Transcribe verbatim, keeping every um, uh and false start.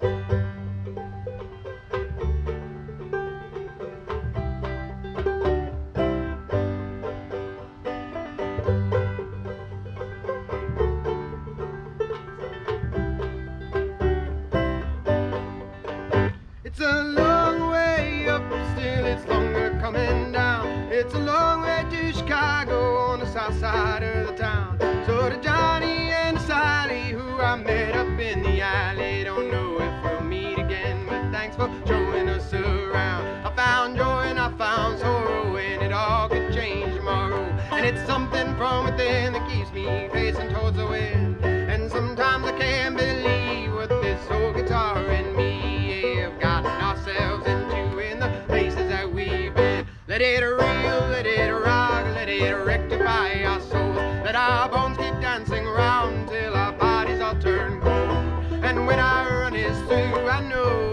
It's a long way up, still it's longer coming down. It's a long way to Chicago on the south side of the town. So to Johnny and Sally, who I met up in the alley, don't know if we'll meet again, but thanks for showing us around. I found joy and I found sorrow, and it all could change tomorrow. And it's something from within that keeps me facing towards the wind. And sometimes I can't believe what this old guitar and me have gotten ourselves into in the places that we've been. Let it reel, let it rock, let it rectify our souls. Let our bones keep dancing around till our bodies all turn cold. And when our run is through, I know